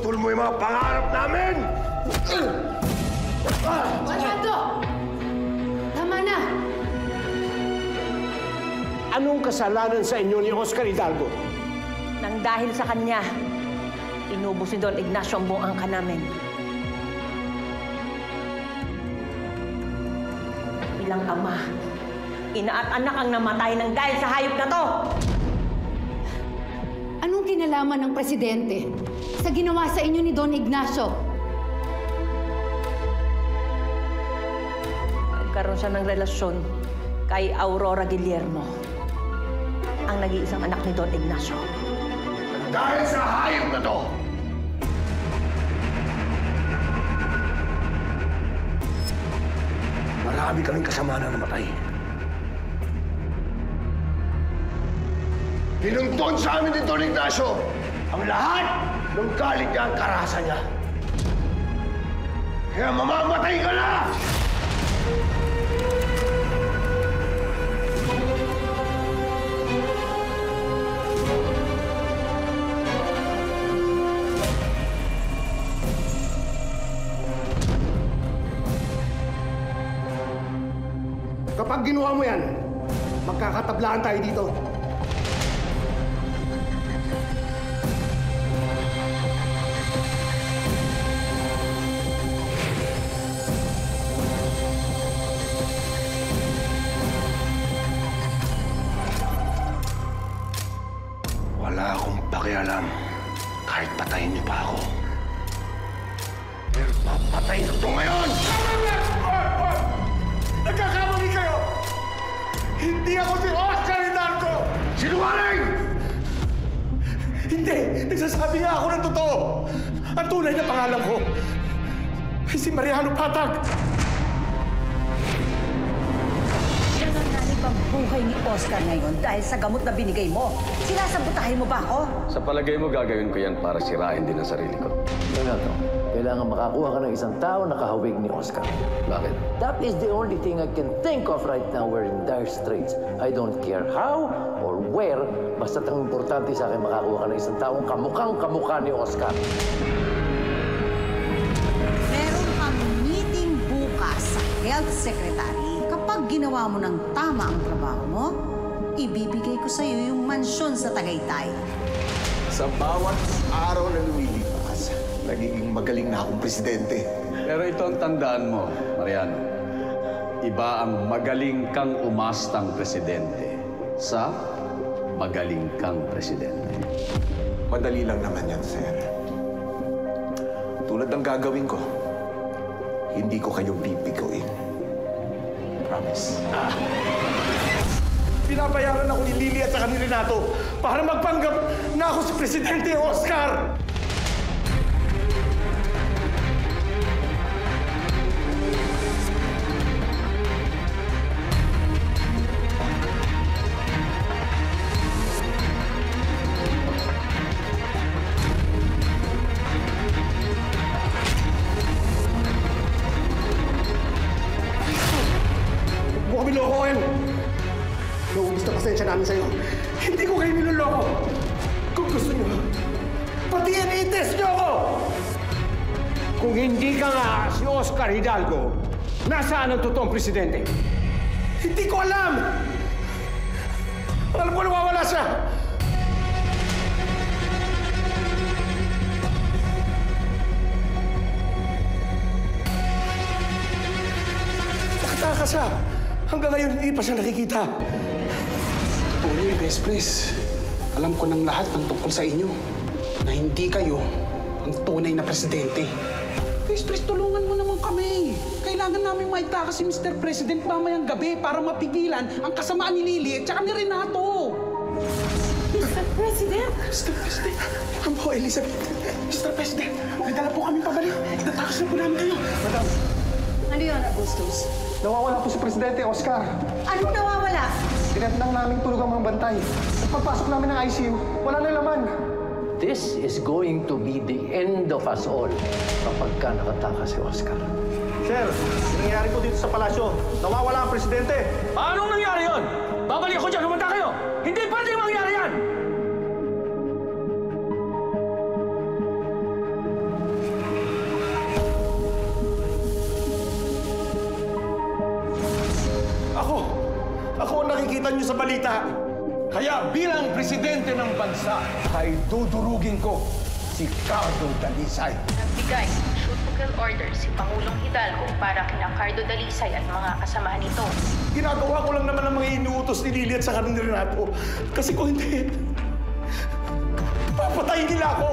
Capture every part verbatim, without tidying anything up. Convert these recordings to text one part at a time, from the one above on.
Naputol mo yung mga pangarap namin! Orlando! Tama na! Anong kasalanan sa inyo ni Oscar Hidalgo? Nang dahil sa kanya, inubos ni Don Ignacio ang buong angka namin. Bilang ama, ina at anak ang namatay nang dahil sa hayop na to! Anong kinalaman ng presidente sa ginawa sa inyo ni Don Ignacio? Nagkaroon siya ng relasyon kay Aurora Guillermo, ang nag-iisang anak ni Don Ignacio. Dahil sa hayop na to! Marami kaming kasama na namatay. Pinuntun sa amin ni Don Ignacio ang lahat ng galit niya ang karahasan niya. Kaya mamamatay ka na! Kapag ginawa mo yan, magkakatablaan tayo dito. Wala akong pakialam kahit patayin niyo pa ako. Pero papatayin ko ito ngayon! Nagkakamali kayo! Hindi ako si Oscar Hidalgo! Sinungaling! Hindi! Nagsasabi nga ako ng totoo! Ang tunay na pangalan ko ay si Mariano Patag! Nanganganib ang buhay ni Oscar ngayon dahil sa gamot na binigay mo. Sinasabotahin mo ba ako? Sa palagay mo, gagawin ko yan para sirain din ang sarili ko. Renato, kailangan makakuha ka ng isang tao na kahawig ni Oscar. Bakit? That is the only thing I can think of right now. We're in dire straits. I don't care how or where, basta't ang importante sa akin makakuha ka ng isang taong kamukhang kamukha ni Oscar. Meron kang meeting bukas sa Health Secretary. Kapag ginawa mo ng tama ang trabaho mo, ibibigay ko sa iyo yung mansyon sa Tagaytay. Sa bawat araw na lumilipas, nagiging magaling na akong presidente. Pero ito ang tandaan mo, Mariano. Iba ang magaling kang umastang presidente sa magaling kang presidente. Madali lang naman yan, sir. Tulad ng gagawin ko, hindi ko kayo bibiguin. Promise. Ah. Pinapayaran ako ni Lily at saka ni Renato para magpanggap na ako si Presidente Oscar! Huwag mo kami lokohin! Nauubos na pasensya namin sa'yo. Hindi ko kayo niloloko. Kung gusto nyo, pati yan i-test nyo ako! Kung hindi ka nga si Oscar Hidalgo, nasaan ang totoong presidente? Hindi ko alam! Alam ko nawawala siya! Nakataka siya! Hanggang ngayon, hindi pa siya nakikita. Tony, best please. Alam ko ng lahat ng tungkol sa inyo na hindi kayo ang tunay na presidente. Best please, tulungan mo naman kami. Kailangan namin maitakas si Mister President mamayang gabi para mapigilan ang kasamaan ni Lily at saka ni Renato. Mister President? Mister President, ang po, Elizabeth. Mister President, may dala po kami pabalik. Itatakas na po namin kayo. Madam, Ano yun, Augustus? nawawala po si Presidente Oscar. Anong nawawala? Tinatnang namin tulog ang mga bantay. At pagpasok namin ng I C U, wala na laman. This is going to be the end of us all kapag ka nakatakas si Oscar. Sir, nangyayari po dito sa palasyo. Nawawala ang Presidente. Anong nangyari yun? Babalik ako dyan, humanda kayo! Hindi pwede mangyari yan! Ako ang nakikita niyo sa balita. Kaya bilang presidente ng bansa, ay dudurugin ko si Cardo Dalisay. Nagbigay ng shoot to kill order si Pangulong Hidalgo para kina Cardo Dalisay at mga kasamahan nito. Ginagawa ko lang naman ang mga inuutos ni Lily at sa ni Renato. Kasi kung hindi, papatayin nila ako!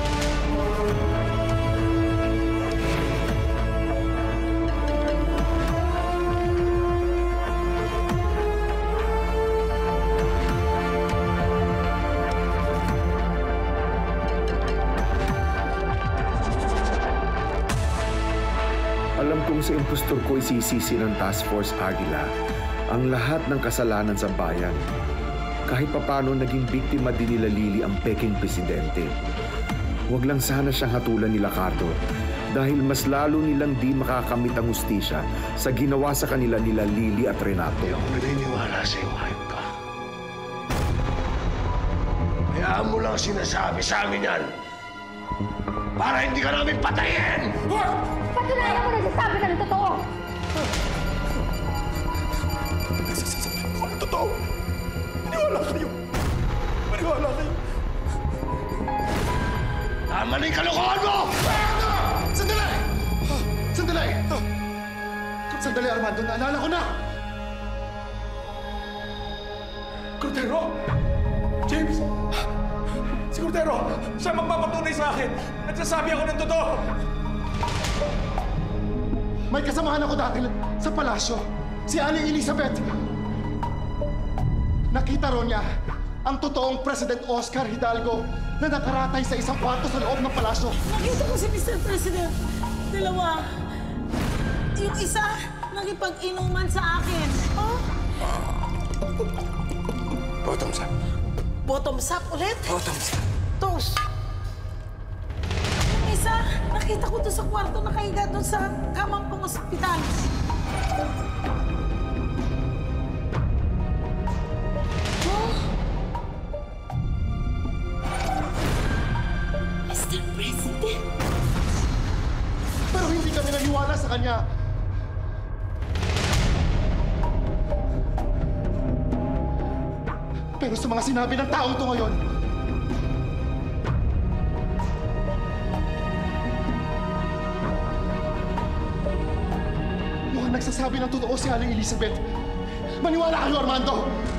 Alam kong sa impostor ko isisisi ng Task Force Aguila ang lahat ng kasalanan sa bayan. Kahit papano naging biktima din nila Lily ang peking presidente. Huwag lang sana siyang hatulan nila Cardo dahil mas lalo nilang di makakamit ang hustisya sa ginawa sa kanila nila Lily at Renato. Hindi ako naniniwala sa iyo, hayop ka. Hayaan mo lang sinasabi sa amin yan para hindi ka namin patayin! Patunayan mo nagsasabi ka ng totoo! Nagsasabi ko ng totoo! Maniwala kayo! Maniwala kayo! Tama na yung kalokohan mo! Sandali! Sandali! Sandali, Armando. Naalala ko na! Cordero! James! Si Cordero! Siya magpapatunay sa akin! Nagsasabi ako ng totoo! May kasamahan ako dati sa palasyo. Si Aling Elizabeth. Nakita ron niya ang totoong President Oscar Hidalgo na nakaratay sa isang kwarto sa loob ng palasyo. Nakita ko si Mister President. Dalawa. Yung isa, nakipag-inuman sa akin. Oh? Bottoms up. Bottoms up ulit? Bottoms up. Toast. Yung isa, nakita ko doon sa kwarto nakahiga doon sa kamang pang-ospital. Oh? Mister President? Pero hindi kami naniwala sa kanya. Pero sa mga sinabi ng taong to ngayon, mukhang nagsasabi ng totoo si Aling Elizabeth. Maniwala kayo, Armando!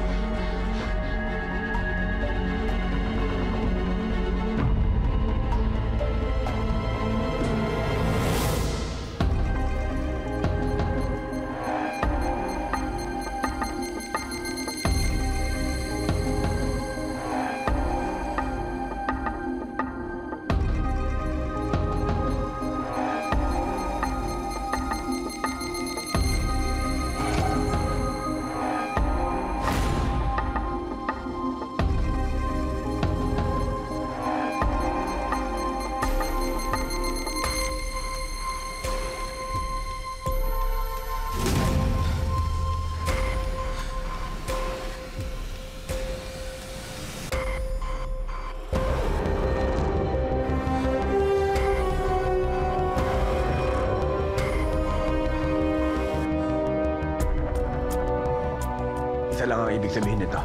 Isa lang ang ibig sabihin nito.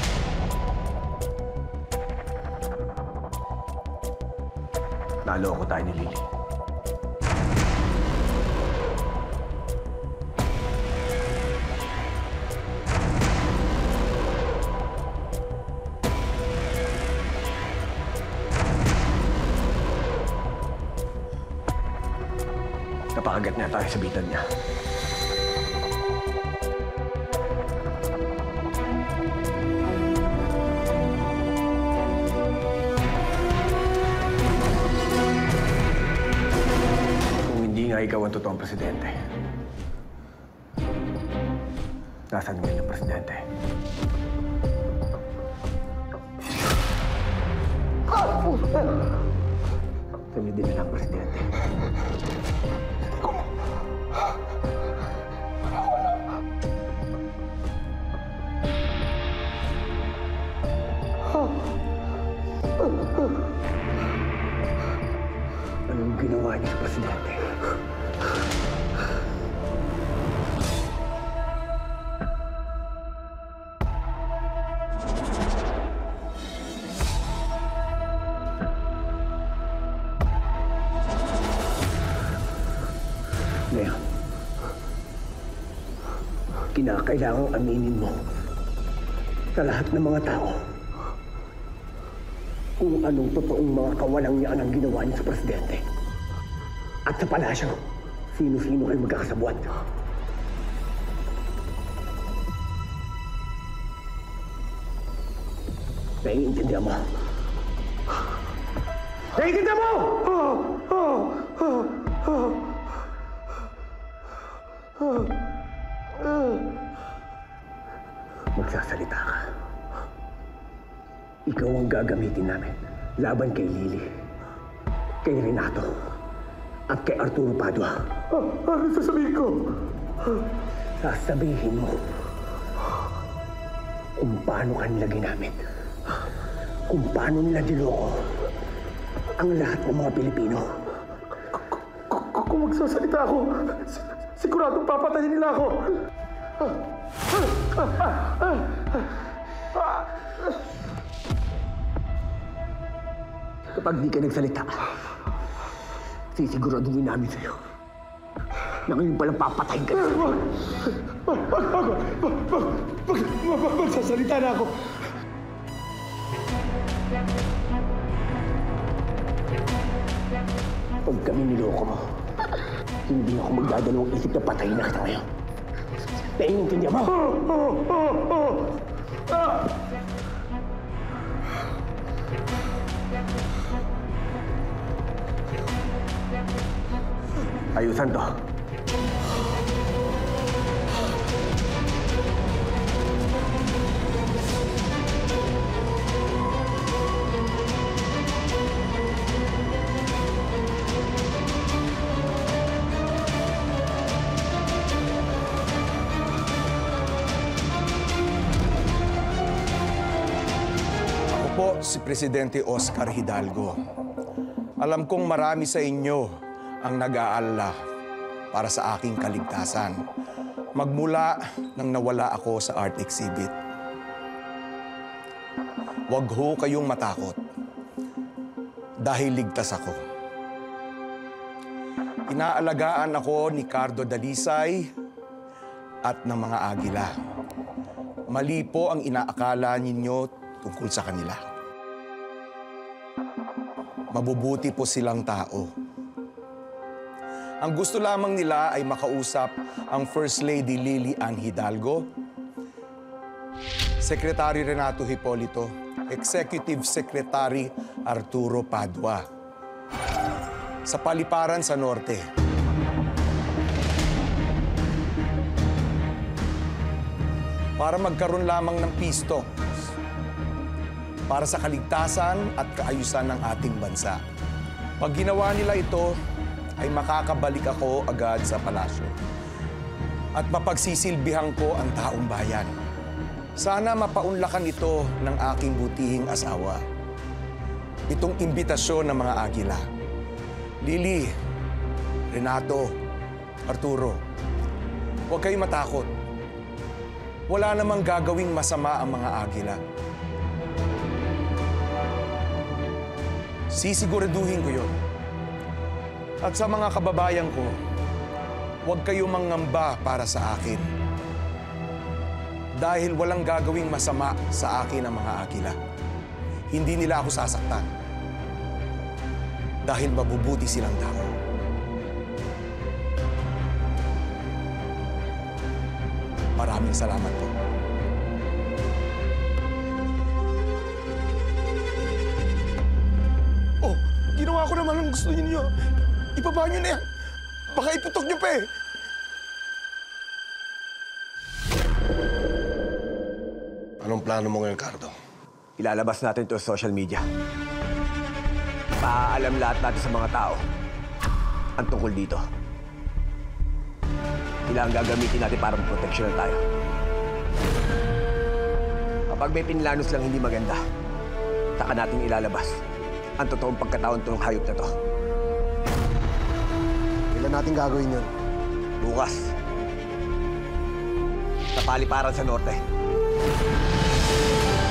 Naloko tayo ni Lily. Napakagat niya tayo sa bitan niya. Na ikaw ang totoong presidente. Nasaan ngayon ang presidente? Kami din na ang presidente. Anong ginawa niyo sa presidente? Kinakailangang aminin mo sa lahat ng mga tao kung anong totoong mga kawalang yaan ang ginawa niyo sa presidente. At sa palasyo, sino-sino ay magkakasabwat. Naiintindihan mo? Naiintindihan mo! Magsasalita ka. Ikaw ang gagamitin namin laban kay Lily, kay Renato, at kay Arturo Padua. Ah, ano sasabihin ko? Sasabihin mo kung paano ka nila ginamit, kung paano nila niloko ang lahat ng mga Pilipino. Kung magsasalita ako, siguradong papatayin nila ako. Kapag di ka nagsalita, sisiguraduhin namin sa'yo na ngayon palang papatayin ka. Wag! Wag! Wag! Wag! Wag! Magsasalita na ako! Pag kami niloko mo, hindi ako magdadalawang isip na patayin na kita ngayon. Naiintindihan mo? Ayusan to. Ako po si Presidente Oscar Hidalgo. Alam kong marami sa inyo ang nag-aalala para sa aking kaligtasan magmula nang nawala ako sa art exhibit. Huwag ho kayong matakot dahil ligtas ako. Inaalagaan ako ni Cardo Dalisay at ng mga agila. Mali po ang inaakala ninyo tungkol sa kanila. Mabubuti po silang tao. Ang gusto lamang nila ay makausap ang First Lady Lily Ann Hidalgo, Secretary Renato Hipolito, Executive Secretary Arturo Padua, sa paliparan sa Norte. Para magkaroon lamang ng peace talks, para sa kaligtasan at kaayusan ng ating bansa. Pag ginawa nila ito, ay makakabalik ako agad sa palasyo at mapagsisilbihan ko ang taong bayan. Sana mapaunlakan ito ng aking butihing asawa. Itong imbitasyon ng mga agila. Lily, Renato, Arturo, huwag kayong matakot. Wala namang gagawing masama ang mga agila. Sisiguraduhin ko yun. At sa mga kababayan ko, huwag kayo mangamba para sa akin. Dahil walang gagawing masama sa akin ang mga agila. Hindi nila ako sasaktan. Dahil mabubuti silang tao. Maraming salamat po. Oh, ginawa ko naman ang gusto niyo. Ibaba niyo na yan. Baka iputok niyo pa eh. Anong plano mo ngayon, Cardo? Ilalabas natin ito sa social media. Paalam lahat natin sa mga tao ang tungkol dito. Kailangan gagamitin natin para proteksyonan tayo. Kapag may pinlanos lang hindi maganda, saka natin ilalabas ang totoong pagkataon ng hayop na to. Kailan natin gagawin yun? Bukas. Sa paliparan sa norte.